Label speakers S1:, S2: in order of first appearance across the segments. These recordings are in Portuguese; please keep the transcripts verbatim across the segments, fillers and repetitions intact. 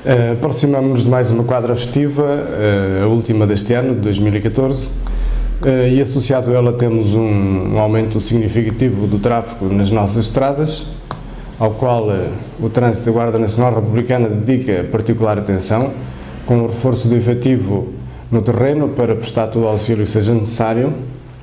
S1: Uh, Aproximamos-nos de mais uma quadra festiva, uh, a última deste ano, de dois mil e catorze, uh, e associado a ela temos um, um aumento significativo do tráfego nas nossas estradas, ao qual uh, o Trânsito da Guarda Nacional Republicana dedica particular atenção, com o reforço do efetivo no terreno para prestar todo o auxílio que seja necessário.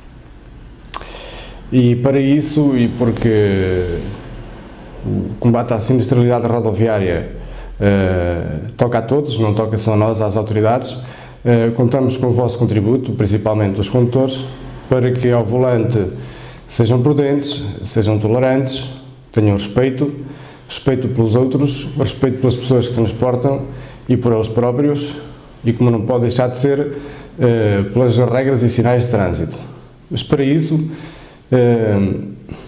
S1: E para isso, e porque o combate à sinistralidade rodoviária Uh, toca a todos, não toca só a nós, às autoridades, uh, contamos com o vosso contributo, principalmente os condutores, para que ao volante sejam prudentes, sejam tolerantes, tenham respeito, respeito pelos outros, respeito pelas pessoas que transportam e por eles próprios, e como não pode deixar de ser, uh, pelas regras e sinais de trânsito. Mas para isso, uh,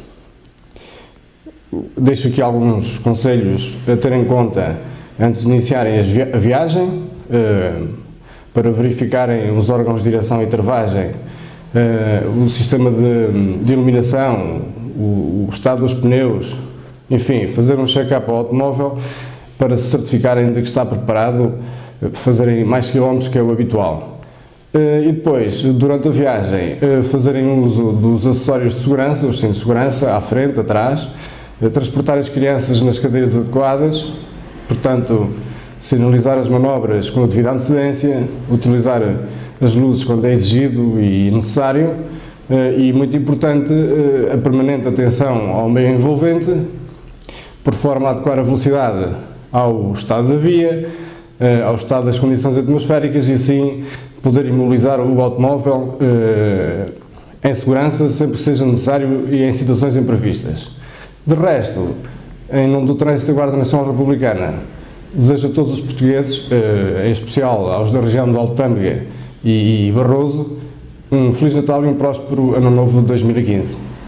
S1: deixo aqui alguns conselhos a ter em conta antes de iniciarem a viagem, para verificarem os órgãos de direção e travagem, o sistema de, de iluminação, o, o estado dos pneus, enfim, fazer um check-up ao automóvel para se certificarem de que está preparado, fazerem mais quilómetros que é o habitual. E depois, durante a viagem, fazerem uso dos acessórios de segurança, os cintos de segurança, à frente, atrás, transportar as crianças nas cadeiras adequadas, portanto, sinalizar as manobras com a devida antecedência, utilizar as luzes quando é exigido e necessário, e, muito importante, a permanente atenção ao meio envolvente, por forma a adequar a velocidade ao estado da via, ao estado das condições atmosféricas e assim poder imobilizar o automóvel em segurança, sempre que seja necessário e em situações imprevistas. De resto, em nome do Trânsito da Guarda Nacional Republicana, desejo a todos os portugueses, em especial aos da região de Alto Tâmega e Barroso, um Feliz Natal e um próspero Ano Novo de dois mil e quinze.